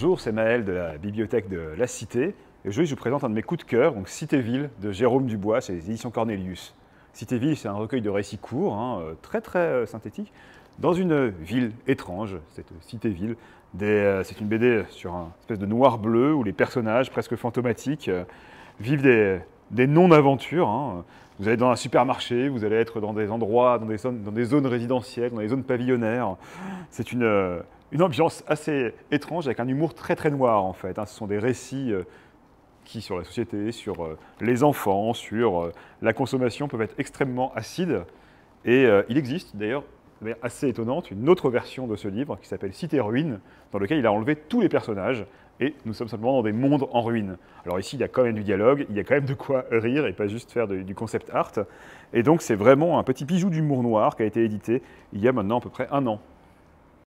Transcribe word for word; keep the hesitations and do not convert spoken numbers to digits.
Bonjour, c'est Maël de la bibliothèque de La Cité. Et aujourd'hui, je vous présente un de mes coups de cœur, donc Cité-Ville de Jérôme Dubois, c'est les éditions Cornelius. Cité-Ville, c'est un recueil de récits courts, hein, très très euh, synthétique, dans une ville étrange, cette Cité-Ville. Euh, c'est une B D sur un espèce de noir-bleu où les personnages, presque fantomatiques, euh, vivent des, des non-aventures. Hein. Vous allez dans un supermarché, vous allez être dans des endroits, dans des zones, dans des zones résidentielles, dans des zones pavillonnaires. C'est une, euh, une ambiance assez étrange avec un humour très très noir en fait. Hein. Ce sont des récits euh, qui, sur la société, sur euh, les enfants, sur euh, la consommation, peuvent être extrêmement acides. Et euh, il existe d'ailleurs, de manière assez étonnante, une autre version de ce livre qui s'appelle Cité-Ruine, dans lequel il a enlevé tous les personnages et nous sommes simplement dans des mondes en ruine. Alors ici, il y a quand même du dialogue, il y a quand même de quoi rire et pas juste faire de, du concept art. Et donc c'est vraiment un petit bijou d'humour noir qui a été édité il y a maintenant à peu près un an.